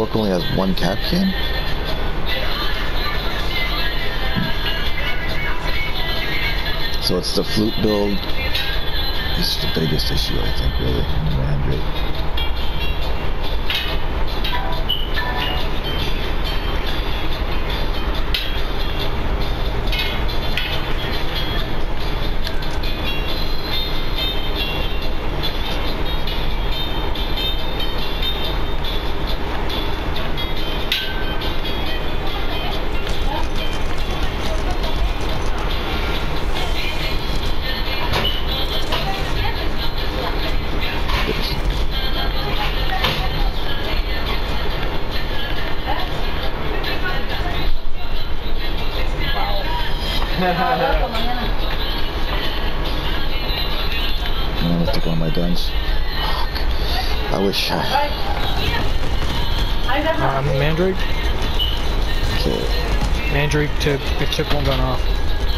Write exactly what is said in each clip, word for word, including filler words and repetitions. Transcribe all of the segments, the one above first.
book only has one cap can? So it's the flute build. This is the biggest issue, I think, really, in the Mandrake. I'm gonna take one of my guns. Fuck. I wish I... Um, Mandrake? Okay. Mandrake took, it took one gun off.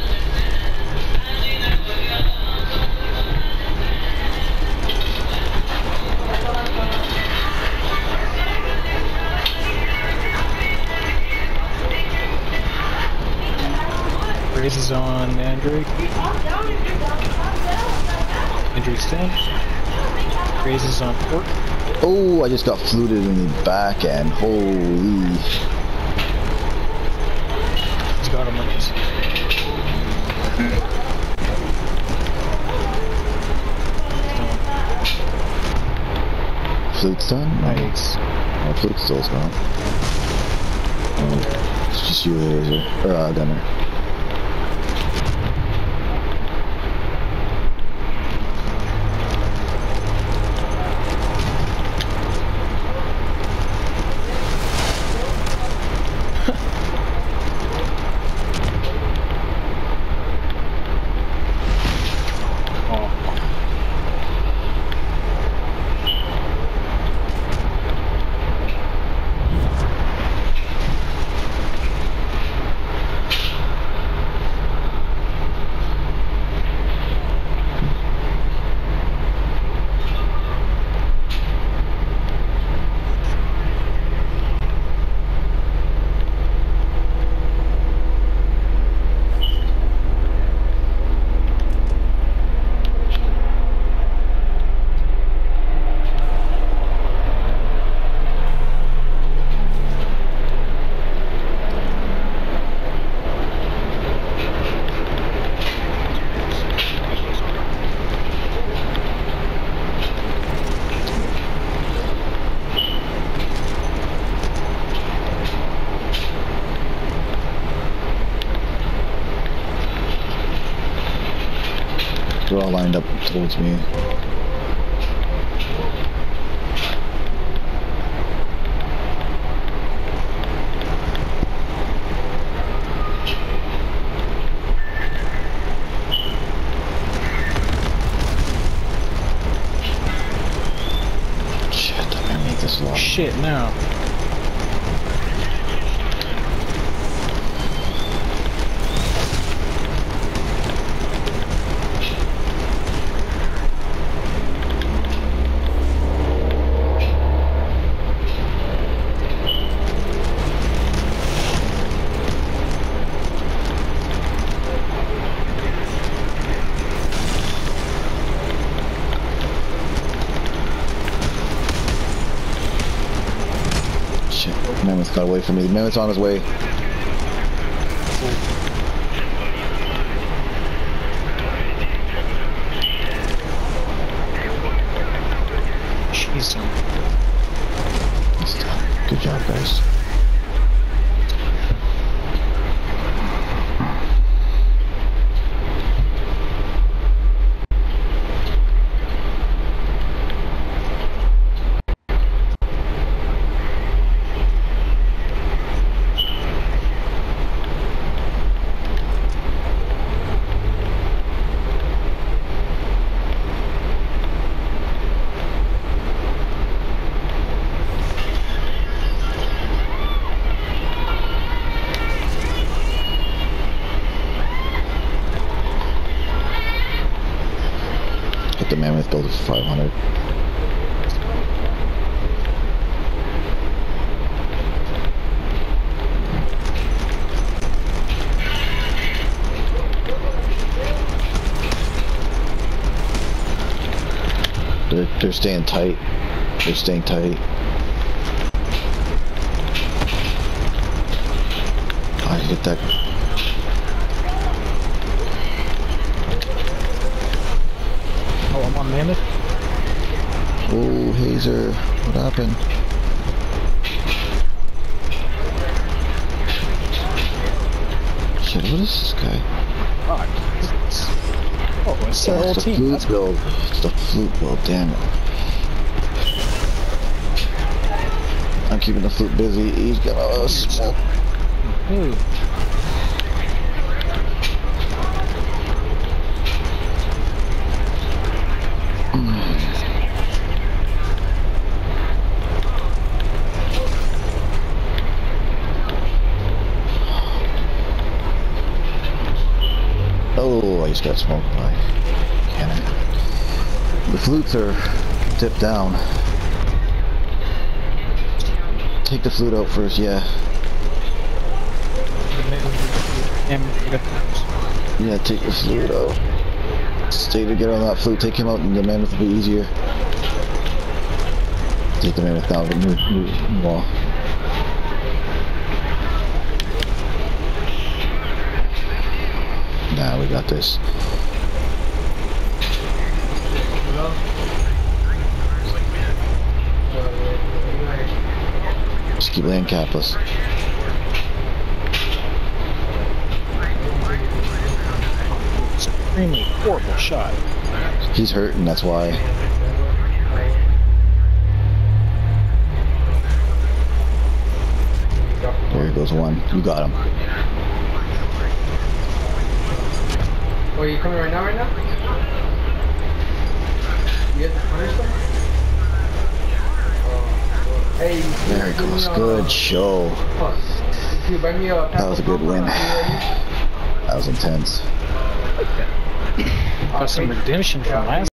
Raises on Mandrake. Mandrake's down. Raises on Port. Oh, I just got fluted in the back end. Holy. He's got him with us. Flute's done? Nice. Oh, Flute's still gone. Oh, it's just you, Laser. Or, uh, Gunner. They're all lined up towards me. Shit, I'm gonna make this long. Shit, now. Mammoth got away from me. The Mammoth's on his way. She's done. He's done. Good job, guys. The Mammoth build is five hundred. They're staying tight. They're staying tight. I hit that. Oh, I'm on Mammoth. Oh, Hazer. What happened? Shit, what is this guy? Fuck. Oh, it's the Yeah, whole it's the team. flute That's build. It's the flute build, damn it. I'm keeping the flute busy. He's got a smoke. Ooh. Oh, I just got smoked by cannon. The flutes are dipped down. Take the flute out first, yeah. Yeah, take the flute out. Stay together on that flute. Take him out and the mammoth will be easier. Take the mammoth down, but move, move, move off. Nah, we got this. Just keep laying capless. Extremely horrible shot. He's hurting, that's why. There goes one. You got him. Oh, you coming right now, right now? You have to punish them? Oh, hey, There it goes. Good show. That was a good win. That was intense. Got some redemption from last